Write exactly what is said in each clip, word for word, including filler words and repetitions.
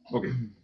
Ok.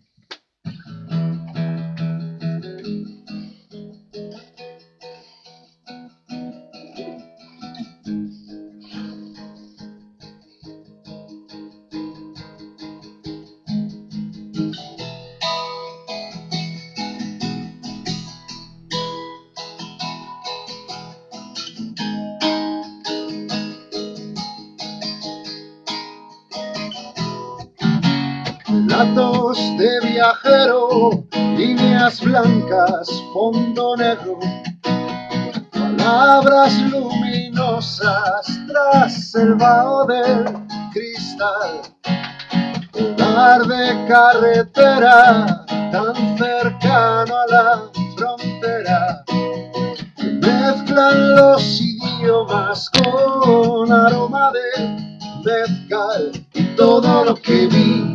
Relatos de viajero, líneas blancas, fondo negro, palabras luminosas tras el vaho del cristal. Hogar de carretera, tan cercano a la frontera, que mezclan los idiomas con aroma de mezcal. Y todo lo que vi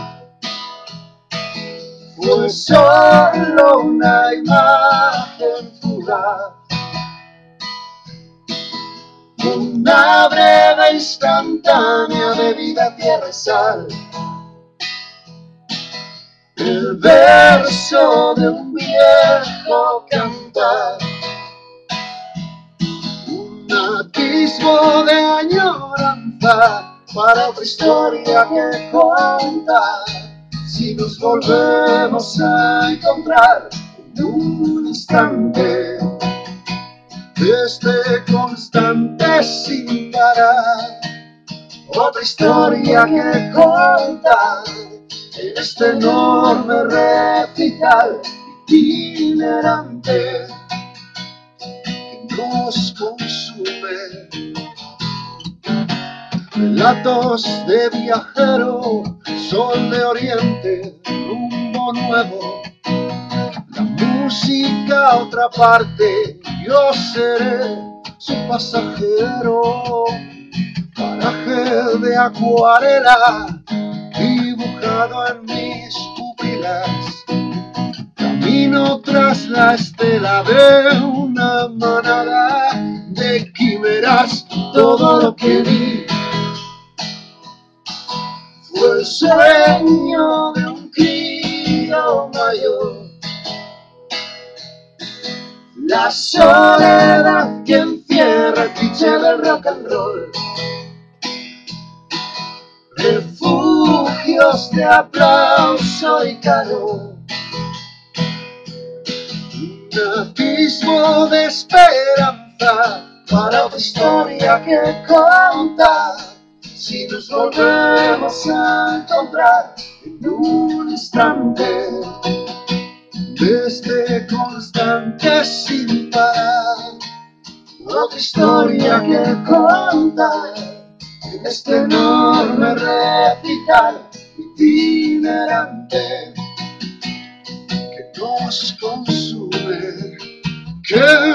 fue solo una imagen fugaz, una breve instantánea de vida, tierra y sal. El verso de un viejo cantar, un atisbo de añoranza para otra historia que contar. Si nos volvemos a encontrar en un instante, este constante sin parar, otra historia que contar en este enorme recital itinerante que nos consume. Relatos de viajero, sol de oriente, rumbo nuevo, la música otra parte, yo seré su pasajero. Paraje de acuarela dibujado en mis pupilas, camino tras la estela de una manada de quimeras. Todo lo que vi fue el sueño de un crío mayor, la soledad que encierra el cliché del rock and roll, refugios de aplauso y calor, un abismo de esperanza para otra historia que contar. Si nos volvemos a encontrar en un instante, desde constante sin parar, otra historia que contar en este enorme recital itinerante que nos consume, que